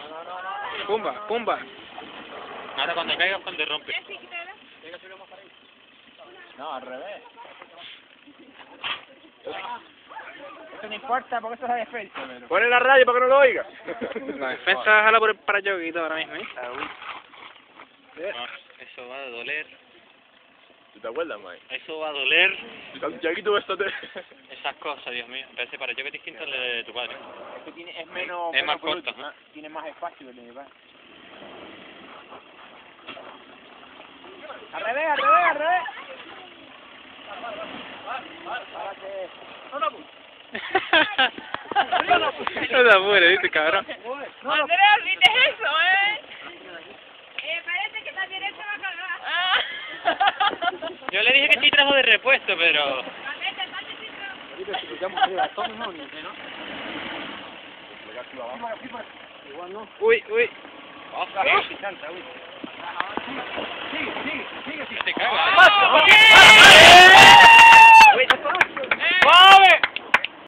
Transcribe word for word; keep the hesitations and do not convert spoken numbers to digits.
Pumba, pumba. Ahora cuando caigas cuando rompe. No, al revés. Eso no importa porque eso es la defensa, pero... Ponle la radio para que no lo oiga. La defensa jala por el parachoque ahora mismo, ¿eh? No, eso va a doler. ¿Tú te acuerdas, Mike? Eso va a doler. Santiaguito, béstate. Esas cosas, Dios mío. Parece para yo que distinto al de tu padre. Es que tiene, es menos... Es menos más bruto, corto, ¿no? Tiene más espacio el de mi padre. Al revés, al revés, al revés. No te apures, ¿viste, cabrón? Andrea, ¿viste eso, eh? Eh, parece que también él se va a cagar. Yo le dije que sí trajo de repuesto, pero... Uy, uy. Oh, Sigue, sigue, sigue, sigue. te cagas.